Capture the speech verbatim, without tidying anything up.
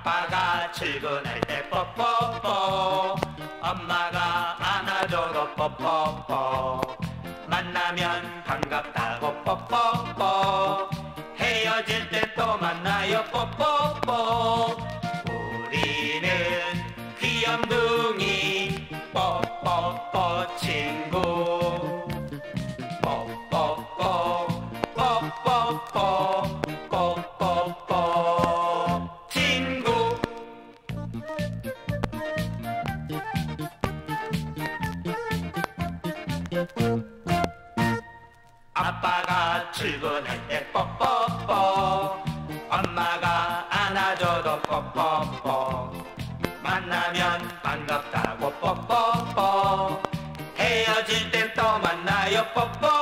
아빠가 출근할 때 뽀뽀뽀, 엄마가 안아줘도 뽀뽀뽀, 만나면 반갑다고 뽀뽀뽀, 헤어질 때 또 만나요 뽀뽀뽀. 우리는 귀염둥이 뽀뽀뽀 친구. 뽀뽀뽀 뽀뽀뽀 뽀뽀뽀 친구. 아빠가 출근할 때 뽀뽀뽀, 엄마가 안아줘도 뽀뽀뽀, 만나면 반갑다고 뽀뽀뽀, 헤어질 땐 또 만나요 뽀뽀.